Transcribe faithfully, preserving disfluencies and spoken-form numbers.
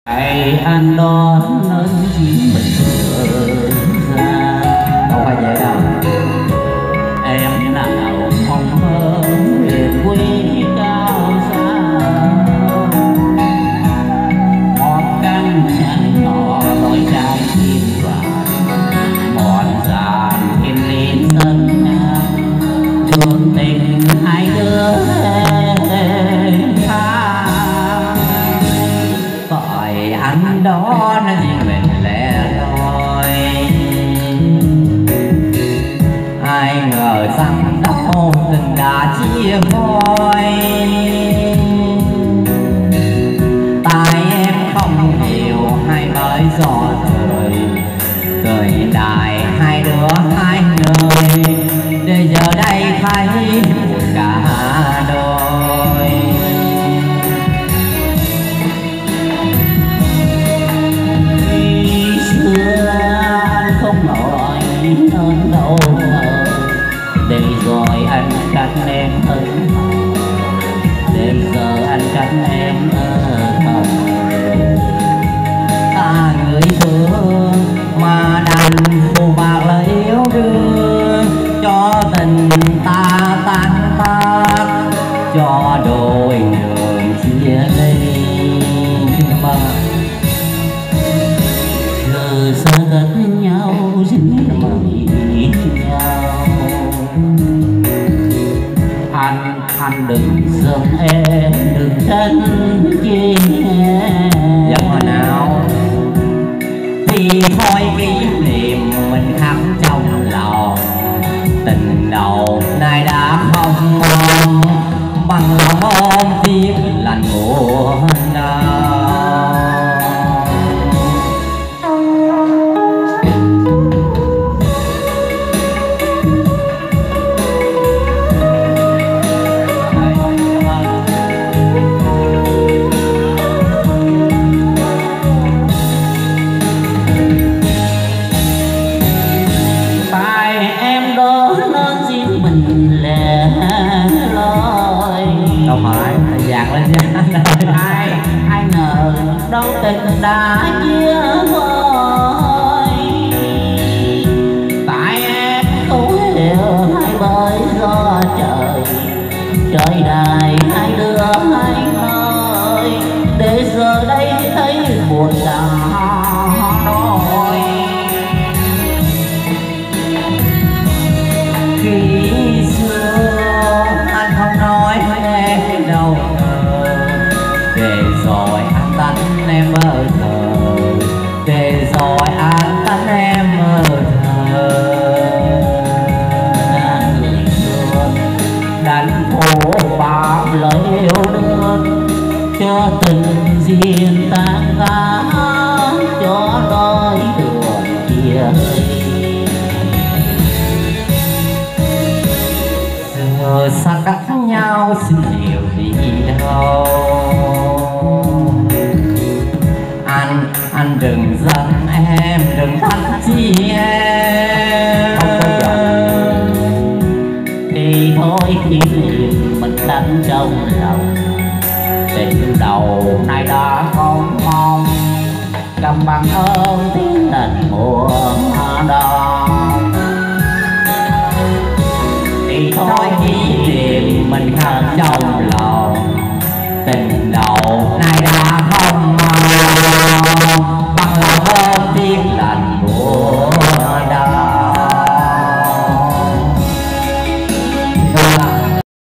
Ngày anh đón nên chỉ mình thở ra, không phải vậy đâu. Em nào mong mơ về quê cao xa, một căn nhà nhỏ đôi trái tim vàng, một dàn thiên liên sân nhà, thương tình hai đứa anh đó nó riêng mình lẻ loi, ai ngờ rằng đâu tình đã chia phôi. Tai em không hiểu hay bởi gió trời, đời đại hai đứa hai người, để giờ đây thấy buồn cả đôi. Nên đâu ngờ để rồi anh cách em ơi, để giờ anh cách em ơi. Ta người thương mà đành phù bạc lời yêu đương, cho tình ta tan tác, cho đôi đường chia ly. Mà giờ xa cách nhau dính mây nhau, anh anh đừng giận em, đừng tránh chi giận hồi nào thì thôi kỷ niệm mình khắc trong lòng. Tình đầu nay đã không mong bằng lòng ôm tiếc lành buồn đau. Đâu phải dạt lên nha. ai ai ngờ đâu tình đã chia phôi, tại em không hiểu hay bởi do trời, trời đài hai đứa hai nơi, để giờ đây thấy buồn cả đôi. Khi xưa anh không nói em đâu ngờ, để rồi anh tánh em mơ thờ, để rồi anh tánh em mơ thờ. Người thương đánh khổ bạc lời yêu đương, cho tình duyên tan giá, cho đôi đường chia ly. Giờ xa cách nhau xin hiểu đi đâu, anh anh đừng giận em, đừng thách chi em. Không có giận thì thôi kỷ niệm mình đánh trong lòng. Tình đầu nay đã không mong cầm bằng ơn